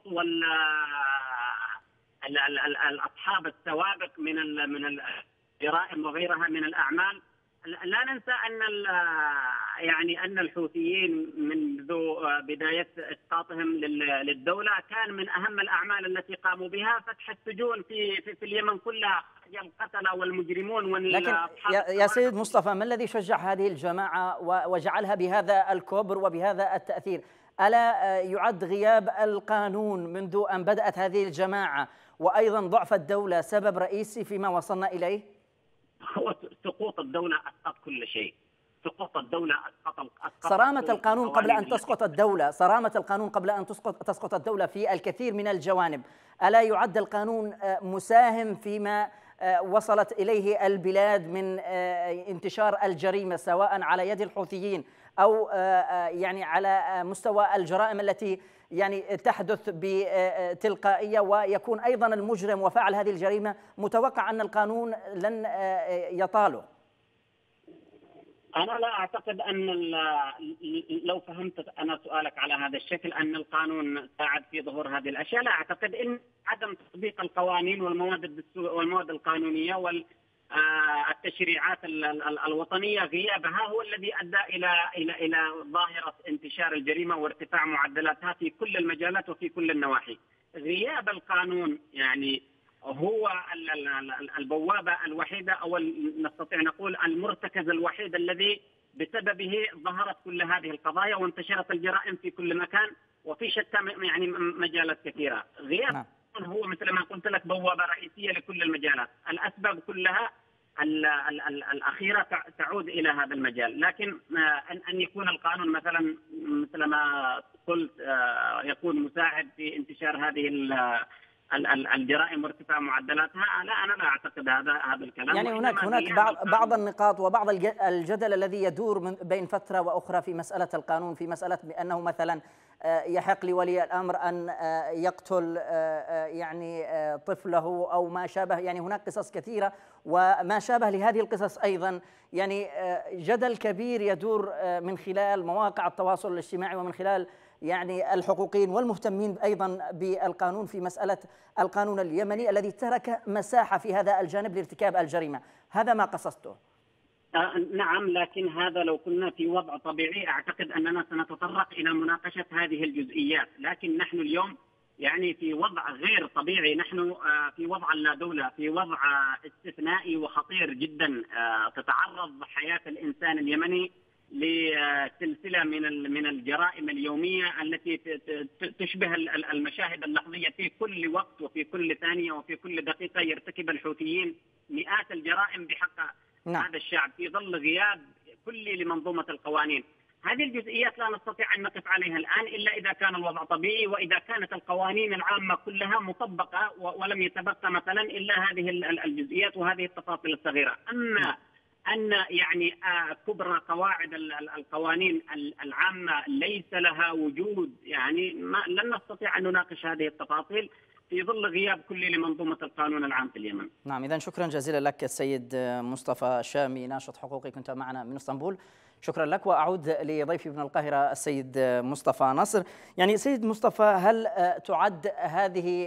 والأصحاب السوابق من من الجرائم وغيرها من الأعمال. لا ننسى أن يعني أن الحوثيين منذ بداية إسقاطهم للدولة كان من أهم الأعمال التي قاموا بها فتح السجون في في, في اليمن كلها، القتلة والمجرمون. لكن يا سيد مصطفى، ما الذي شجع هذه الجماعة وجعلها بهذا الكبر وبهذا التأثير؟ ألا يعد غياب القانون منذ أن بدأت هذه الجماعة وأيضا ضعف الدولة سبب رئيسي فيما وصلنا إليه؟ هو سقوط الدولة أسقط كل شيء. سقوط الدولة أسقط صرامة القانون قبل أن تسقط الدولة، صرامة القانون قبل أن تسقط تسقط الدولة في الكثير من الجوانب. ألا يعد القانون مساهم فيما وصلت إليه البلاد من انتشار الجريمة سواء على يد الحوثيين أو يعني على مستوى الجرائم التي يعني تحدث بتلقائية، ويكون أيضا المجرم وفاعل هذه الجريمة متوقع أن القانون لن يطاله؟ أنا لا أعتقد أن لو فهمت أنا سؤالك على هذا الشكل أن القانون ساعد في ظهور هذه الأشياء، لا أعتقد. إن عدم تطبيق القوانين والمواد والمواد القانونية والتشريعات الوطنية غيابها هو الذي أدى إلى إلى إلى ظاهرة انتشار الجريمة وارتفاع معدلاتها في كل المجالات وفي كل النواحي. غياب القانون يعني هو البوابة الوحيدة أو نستطيع نقول المرتكز الوحيد الذي بسببه ظهرت كل هذه القضايا وانتشرت الجرائم في كل مكان وفي شتى يعني مجالات كثيرة. غياب نعم. هو مثل ما قلت لك بوابة رئيسية لكل المجالات. الأسباب كلها الأخيرة تعود إلى هذا المجال، لكن أن يكون القانون مثلا مثل ما قلت يكون مساعد في انتشار هذه الجرائم وارتفاع معدلاتها، لا أنا لا أعتقد هذا هذا الكلام. يعني هناك هناك بعض بعض النقاط وبعض الجدل الذي يدور من بين فترة وأخرى في مسألة القانون، في مسألة بأنه مثلا يحق لولي الأمر أن يقتل يعني طفله أو ما شابه. يعني هناك قصص كثيرة وما شابه لهذه القصص أيضا، يعني جدل كبير يدور من خلال مواقع التواصل الاجتماعي ومن خلال يعني الحقوقيين والمهتمين أيضا بالقانون في مسألة القانون اليمني الذي ترك مساحة في هذا الجانب لارتكاب الجريمة. هذا ما قصدته. آه نعم، لكن هذا لو كنا في وضع طبيعي أعتقد أننا سنتطرق إلى مناقشة هذه الجزئيات، لكن نحن اليوم يعني في وضع غير طبيعي. نحن آه في وضع لا دولة، في وضع استثنائي وخطير جدا. آه تتعرض حياة الإنسان اليمني لسلسلة من من الجرائم اليومية التي تشبه المشاهد اللحظية. في كل وقت وفي كل ثانية وفي كل دقيقة يرتكب الحوثيين مئات الجرائم بحق نعم. هذا الشعب في ظل غياب كلي لمنظومة القوانين. هذه الجزئيات لا نستطيع أن نقف عليها الآن إلا إذا كان الوضع طبيعي وإذا كانت القوانين العامة كلها مطبقة ولم يتبقى مثلا إلا هذه الجزئيات وهذه التفاصيل الصغيرة. أما أن يعني كبرى قواعد القوانين العامة ليس لها وجود، يعني ما لن نستطيع أن نناقش هذه التفاصيل في ظل غياب كلي لمنظومة القانون العام في اليمن. نعم، إذن شكرا جزيلا لك السيد مصطفى شامي، ناشط حقوقي، كنت معنا من اسطنبول. شكرا لك، وأعود لضيفي من القاهرة السيد مصطفى نصر. يعني سيد مصطفى، هل تعد هذه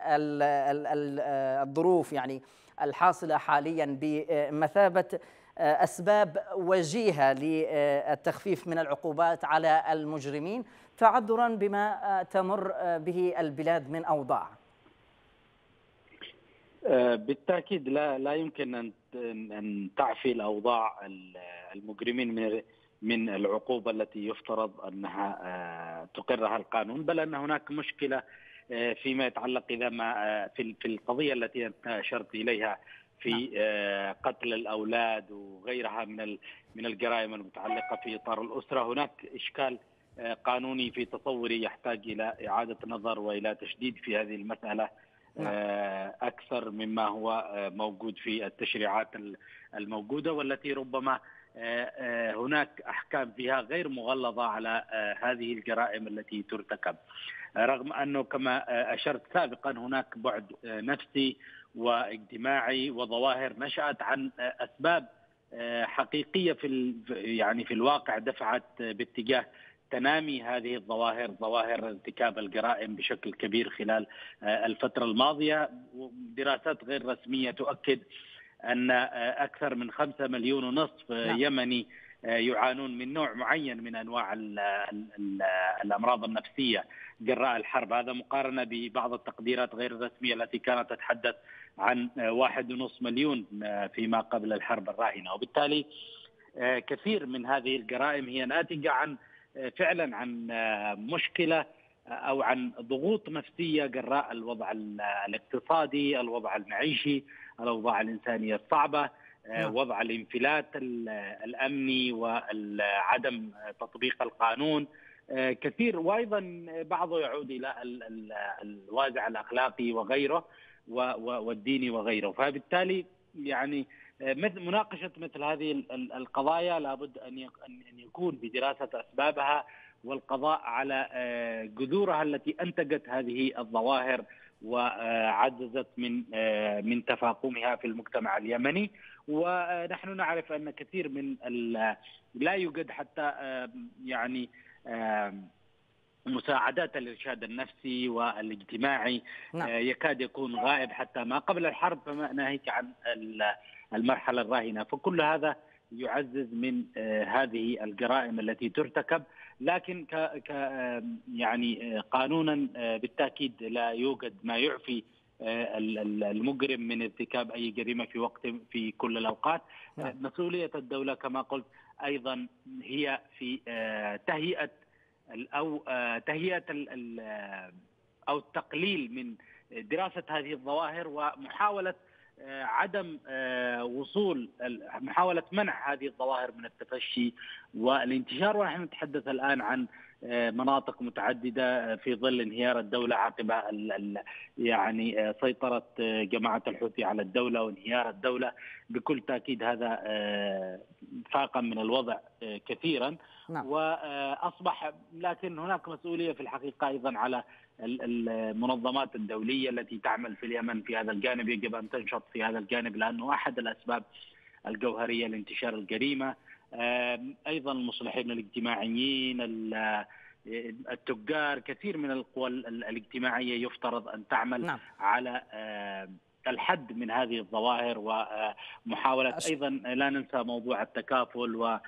الظروف يعني الحاصلة حاليا بمثابة أسباب وجيهة للتخفيف من العقوبات على المجرمين تعذرا بما تمر به البلاد من أوضاع؟ بالتأكيد لا لا يمكن أن أن تعفي الأوضاع المجرمين من من العقوبة التي يفترض أنها تقرها القانون، بل أن هناك مشكلة فيما يتعلق إذا ما في في القضية التي أنت أشرت إليها في قتل الأولاد وغيرها من من الجرائم المتعلقة في إطار الأسرة. هناك إشكال قانوني في تصوري يحتاج إلى إعادة نظر وإلى تشديد في هذه المسألة أكثر مما هو موجود في التشريعات الموجودة، والتي ربما هناك أحكام فيها غير مغلظة على هذه الجرائم التي ترتكب. رغم أنه كما أشرت سابقا هناك بعد نفسي واجتماعي وظواهر نشأت عن أسباب حقيقية في يعني في الواقع دفعت باتجاه تنامي هذه الظواهر، ظواهر ارتكاب الجرائم بشكل كبير خلال الفترة الماضية. دراسات غير رسمية تؤكد أن أكثر من خمسة مليون ونصف يمني يعانون من نوع معين من أنواع الأمراض النفسية جراء الحرب، هذا مقارنة ببعض التقديرات غير الرسمية التي كانت تتحدث عن واحد ونصف مليون فيما قبل الحرب الراهنة. وبالتالي كثير من هذه الجرائم هي ناتجة عن فعلا عن مشكلة أو عن ضغوط نفسية جراء الوضع الاقتصادي، الوضع المعيشي، الأوضاع الإنسانية الصعبة، وضع الانفلات الأمني وعدم تطبيق القانون كثير، وأيضا بعضه يعود إلى الوازع الأخلاقي وغيره والديني وغيره. فبالتالي يعني مناقشة مثل هذه القضايا لابد أن يكون بدراسة أسبابها والقضاء على جذورها التي أنتجت هذه الظواهر وعززت من من تفاقمها في المجتمع اليمني. ونحن نعرف أن كثير من لا يوجد حتى يعني مساعدات الإرشاد النفسي والاجتماعي، نعم. يكاد يكون غائب حتى ما قبل الحرب، فما ناهيك عن المرحلة الراهنة. فكل هذا يعزز من هذه الجرائم التي ترتكب، لكن ك ك يعني قانونا بالتأكيد لا يوجد ما يعفي المجرم من ارتكاب أي جريمة في وقت في كل الأوقات. نعم. مسؤولية الدولة كما قلت أيضا هي في تهيئة أو تهيئة أو التقليل من دراسة هذه الظواهر ومحاولة عدم وصول محاولة منع هذه الظواهر من التفشي والانتشار. ونحن نتحدث الآن عن مناطق متعددة في ظل انهيار الدولة عقب يعني سيطرة جماعة الحوثي على الدولة وانهيار الدولة. بكل تأكيد هذا فاقم من الوضع كثيرا. نعم. وأصبح لكن هناك مسؤولية في الحقيقة أيضا على المنظمات الدولية التي تعمل في اليمن في هذا الجانب، يجب أن تنشط في هذا الجانب لأنه أحد الأسباب الجوهرية لانتشار الجريمة. أيضا المصلحين الاجتماعيين، التجار، كثير من القوى الاجتماعية يفترض أن تعمل. نعم. على الحد من هذه الظواهر ومحاولة أش... أيضا لا ننسى موضوع التكافل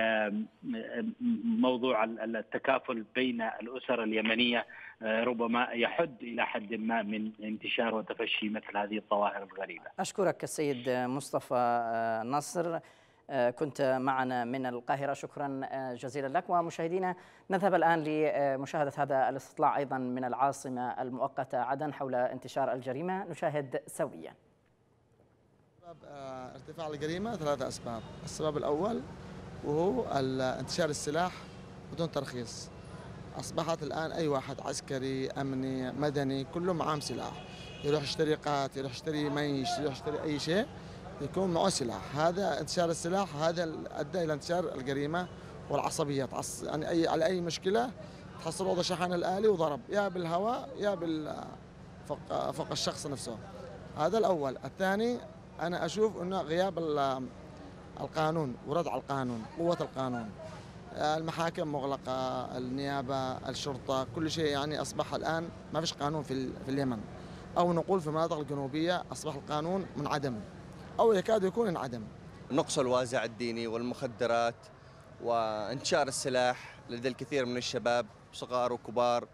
وموضوع التكافل بين الأسر اليمنية ربما يحد إلى حد ما من انتشار وتفشي مثل هذه الظواهر الغريبة. أشكرك السيد مصطفى نصر، كنت معنا من القاهرة، شكرا جزيلا لك. ومشاهدينا نذهب الآن لمشاهدة هذا الاستطلاع أيضا من العاصمة المؤقتة عدن حول انتشار الجريمة، نشاهد سويا. أسباب ارتفاع الجريمة ثلاثة أسباب. السبب الأول وهو انتشار السلاح بدون ترخيص. أصبحت الآن أي واحد عسكري أمني مدني كله معاه سلاح، يروح يشتري قات، يروح يشتري ميش، يروح يشتري أي شيء يكون معه سلاح. هذا انتشار السلاح هذا ادى الى انتشار الجريمه والعصبيه. يعني اي على اي مشكله تحصل وضع شحن الالي وضرب يا بالهواء يا بال فوق, فوق الشخص نفسه. هذا الاول. الثاني انا اشوف انه غياب القانون وردع القانون، قوه القانون. المحاكم مغلقه، النيابه، الشرطه، كل شيء يعني اصبح الان ما فيش قانون في في اليمن، او نقول في المناطق الجنوبيه اصبح القانون منعدم أو يكاد يكون انعدم. نقص الوازع الديني والمخدرات وانتشار السلاح لدى الكثير من الشباب صغار وكبار،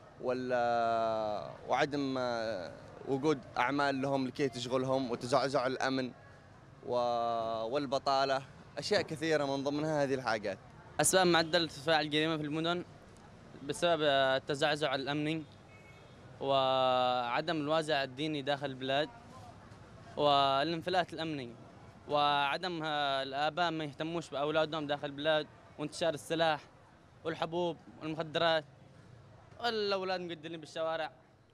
وعدم وجود أعمال لهم لكي تشغلهم، وتزعزع الأمن والبطالة، أشياء كثيرة من ضمنها هذه الحاجات. أسباب معدل ارتفاع الجريمة في المدن بسبب التزعزع الأمني وعدم الوازع الديني داخل البلاد والانفلات الأمني وعدم الآباء ما يهتموش بأولادهم داخل البلاد، وانتشار السلاح والحبوب والمخدرات والأولاد مقدرين بالشوارع.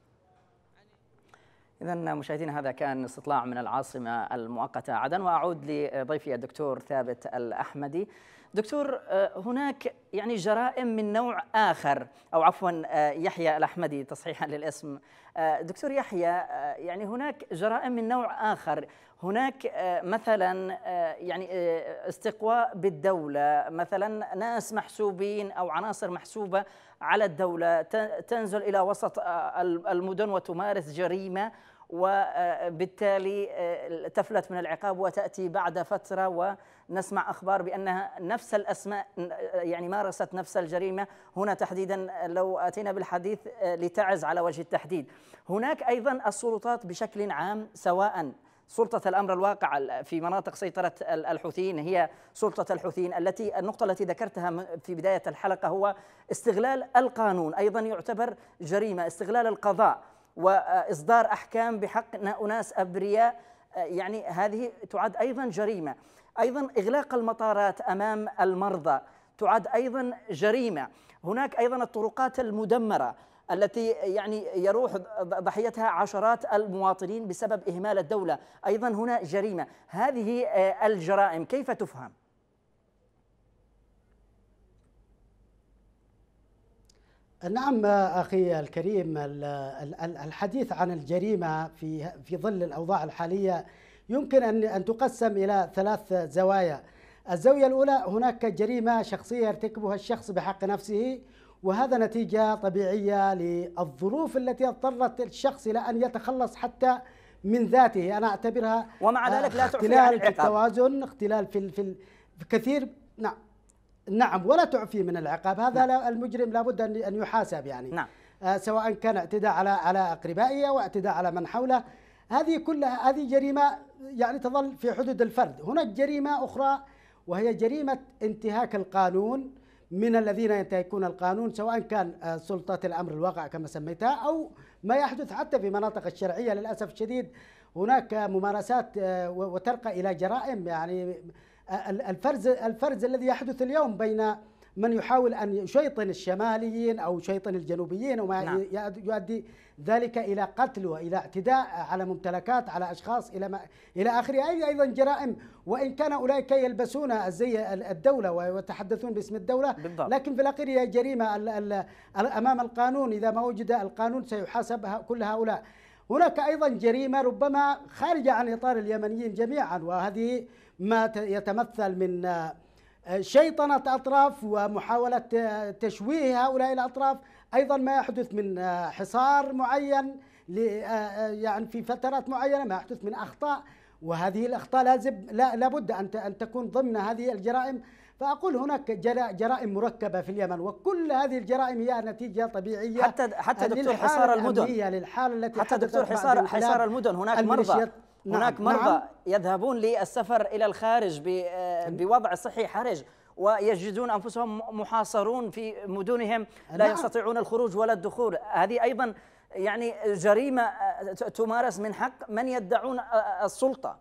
إذن مشاهدينا هذا كان استطلاع من العاصمة المؤقتة عدن، وأعود لضيفي الدكتور ثابت الأحمدي. دكتور، هناك يعني جرائم من نوع آخر، أو عفوا يحيى الأحمدي تصحيحا للاسم. دكتور يحيى، يعني هناك جرائم من نوع آخر، هناك مثلا يعني استقواء بالدولة، مثلا ناس محسوبين أو عناصر محسوبة على الدولة تنزل إلى وسط المدن وتمارس جريمة، وبالتالي تفلت من العقاب وتأتي بعد فترة ونسمع أخبار بأنها نفس الأسماء يعني مارست نفس الجريمة، هنا تحديدا لو أتينا بالحديث لتعز على وجه التحديد. هناك أيضا السلطات بشكل عام، سواء سلطة الأمر الواقع في مناطق سيطرة الحوثيين هي سلطة الحوثيين، التي النقطة التي ذكرتها في بداية الحلقة هو استغلال القانون، أيضا يعتبر جريمة، استغلال القضاء وإصدار أحكام بحق أناس أبرياء، يعني هذه تعد أيضا جريمة. أيضا إغلاق المطارات أمام المرضى تعد أيضا جريمة. هناك أيضا الطرقات المدمرة التي يعني يروح ضحيتها عشرات المواطنين بسبب إهمال الدولة، أيضا هنا جريمة. هذه الجرائم كيف تفهم؟ نعم أخي الكريم، الحديث عن الجريمة في في ظل الأوضاع الحالية يمكن أن أن تقسم إلى ثلاث زوايا. الزاوية الأولى، هناك جريمة شخصية يرتكبها الشخص بحق نفسه، وهذا نتيجة طبيعية للظروف التي اضطرت الشخص إلى أن يتخلص حتى من ذاته. أنا أعتبرها ومع ذلك لا تعفي عن العقاب، التوازن، اختلال في في في كثير. نعم نعم ولا تعفي من العقاب. هذا نعم. المجرم لابد أن يحاسب يعني نعم. آه سواء كان اعتداء على على أقربائه أو اعتداء على من حوله، هذه كلها هذه جريمة يعني تظل في حدود الفرد. هناك جريمة أخرى وهي جريمة انتهاك القانون من الذين ينتهكون القانون، سواء كان آه سلطة الأمر الواقع كما سميتها أو ما يحدث حتى في مناطق الشرعية. للأسف الشديد هناك ممارسات آه وترقى إلى جرائم، يعني الفرز الفرز الذي يحدث اليوم بين من يحاول أن يشيطن الشماليين أو يشيطن الجنوبيين، وما نعم. يؤدي ذلك إلى قتل وإلى اعتداء على ممتلكات، على أشخاص، إلى ما إلى آخره. أيضا جرائم، وإن كان أولئك يلبسون الزي الدولة ويتحدثون باسم الدولة بالضبط. لكن في الأخير هي جريمة ال ال أمام القانون، إذا ما وجد القانون سيحاسب كل هؤلاء. هناك أيضا جريمة ربما خارجة عن إطار اليمنيين جميعا، وهذه ما يتمثل من شيطنة أطراف ومحاولة تشويه هؤلاء الأطراف، أيضا ما يحدث من حصار معين يعني في فترات معينة، ما يحدث من أخطاء، وهذه الأخطاء لازم لا لابد أن تكون ضمن هذه الجرائم. فأقول هناك جرائم مركبة في اليمن، وكل هذه الجرائم هي نتيجة طبيعية حتى حتى دكتور حصار المدن، للحالة التي حتى دكتور حصار حصار المدن. هناك مرضى هناك نعم مرضى نعم يذهبون للسفر إلى الخارج بوضع صحي حرج، ويجدون أنفسهم محاصرون في مدنهم، لا نعم يستطيعون الخروج ولا الدخول. هذه أيضا يعني جريمة تمارس من حق من يدعون السلطة.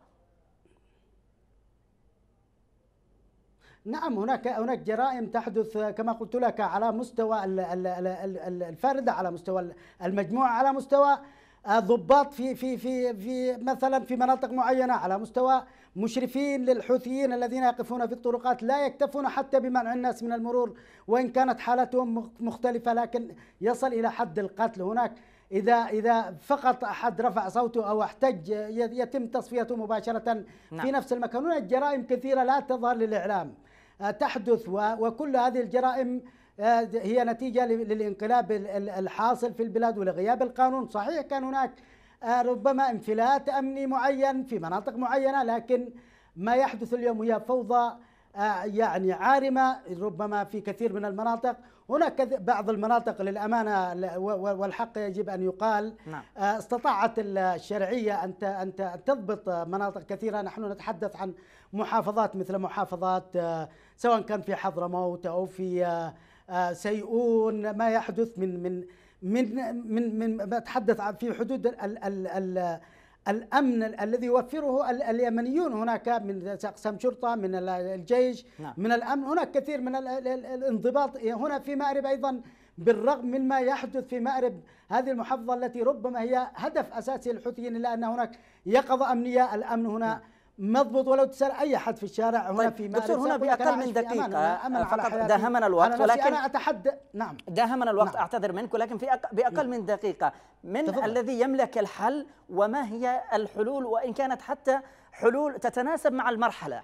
نعم هناك هناك جرائم تحدث كما قلت لك على مستوى الفرد، على مستوى المجموعة، على مستوى ضباط في في في في مثلا في مناطق معينة، على مستوى مشرفين للحوثيين الذين يقفون في الطرقات لا يكتفون حتى بمنع الناس من المرور، وإن كانت حالتهم مختلفة لكن يصل إلى حد القتل. هناك إذا إذا فقط أحد رفع صوته أو احتج يتم تصفيته مباشرة نعم. في نفس المكان. هناك جرائم كثيرة لا تظهر للإعلام تحدث، وكل هذه الجرائم هي نتيجة للانقلاب الحاصل في البلاد ولغياب القانون. صحيح كان هناك ربما انفلات أمني معين في مناطق معينة، لكن ما يحدث اليوم هي فوضى يعني عارمة ربما في كثير من المناطق. هناك بعض المناطق للأمانة والحق يجب أن يقال نعم. استطاعت الشرعية أن أن تضبط مناطق كثيرة. نحن نتحدث عن محافظات مثل محافظات سواء كان في حضرموت أو في سيئون، ما يحدث من من من من من بتحدث في حدود ال ال ال الأمن الذي يوفره اليمنيون. هناك من أقسام شرطة، من الجيش نعم. من الأمن، هناك كثير من الانضباط هنا في مأرب أيضا، بالرغم من ما يحدث في مأرب هذه المحافظة التي ربما هي هدف أساسي للحوثيين، إلا أن هناك يقظة أمنية. الأمن هنا نعم. مضبوط. ولو تسأل أي أحد في الشارع هنا طيب في دكتور، هنا بأقل من دقيقة فقط داهمنا الوقت، ولكن أنا أتحدى نعم داهمنا الوقت. نعم. أعتذر منك، ولكن في أق... بأقل من دقيقة من تفضل. الذي يملك الحل وما هي الحلول، وإن كانت حتى حلول تتناسب مع المرحلة؟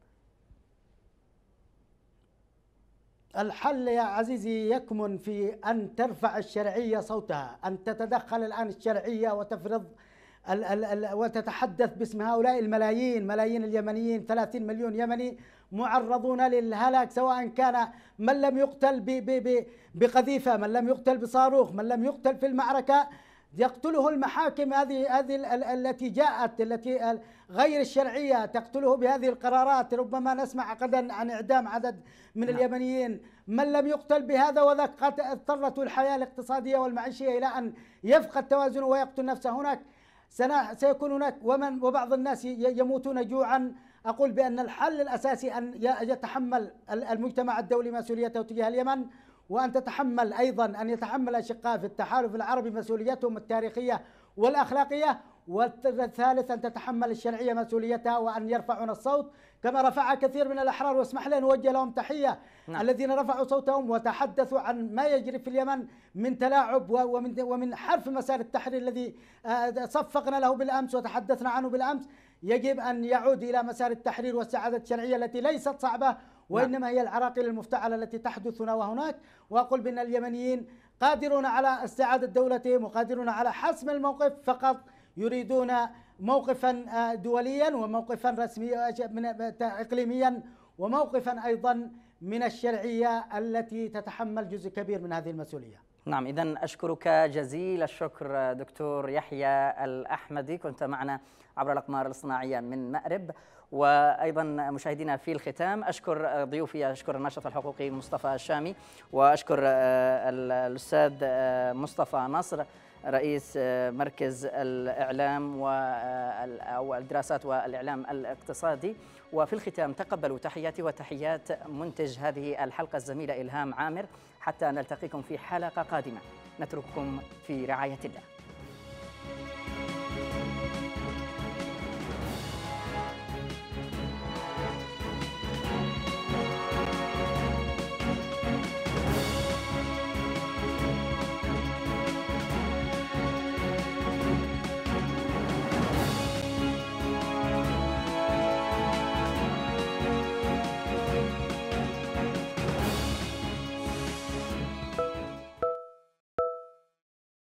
الحل يا عزيزي يكمن في أن ترفع الشرعية صوتها، أن تتدخل الآن الشرعية وتفرض ال ال ال وتتحدث باسم هؤلاء الملايين، ملايين اليمنيين، ثلاثين مليون يمني معرضون للهلاك، سواء كان من لم يقتل ب ب ب بقذيفة، من لم يقتل بصاروخ، من لم يقتل في المعركة، يقتله المحاكم هذه هذه التي جاءت التي غير الشرعية تقتله بهذه القرارات. ربما نسمع غدا عن إعدام عدد من نعم. اليمنيين. من لم يقتل بهذا وذاك قد اضطرته الحياة الاقتصادية والمعيشية إلى أن يفقد توازنه ويقتل نفسه. هناك سيكون هناك ومن وبعض الناس يموتون جوعا. أقول بأن الحل الأساسي أن يتحمل المجتمع الدولي مسؤوليته تجاه اليمن، وأن تتحمل أيضا أن يتحمل الأشقاء في التحالف العربي مسؤوليتهم التاريخية والأخلاقية، والثالث أن تتحمل الشرعية مسؤوليتها وأن يرفعون الصوت كما رفع كثير من الأحرار. واسمح لي نوجه لهم تحية نعم. الذين رفعوا صوتهم وتحدثوا عن ما يجري في اليمن من تلاعب ومن ومن حرف مسار التحرير الذي صفقنا له بالأمس وتحدثنا عنه بالأمس. يجب أن يعود إلى مسار التحرير والسعادة الشرعية التي ليست صعبة، وإنما هي العراقيل المفتعلة التي تحدث هنا وهناك. وأقول بأن اليمنيين قادرون على استعادة دولتهم وقادرون على حسم الموقف، فقط يريدون موقفا دوليا وموقفا رسميا إقليميا وموقفا أيضا من الشرعية التي تتحمل جزء كبير من هذه المسؤولية. نعم، إذن أشكرك جزيل الشكر دكتور يحيى الأحمدي، كنت معنا عبر الأقمار الصناعية من مأرب. وأيضا مشاهدينا في الختام أشكر ضيوفي، أشكر الناشط الحقوقي مصطفى الشامي، وأشكر الأستاذ مصطفى نصر رئيس مركز الإعلام والدراسات والإعلام الاقتصادي. وفي الختام تقبلوا تحياتي وتحيات منتج هذه الحلقة الزميلة إلهام عامر، حتى نلتقيكم في حلقة قادمة. نترككم في رعاية الله.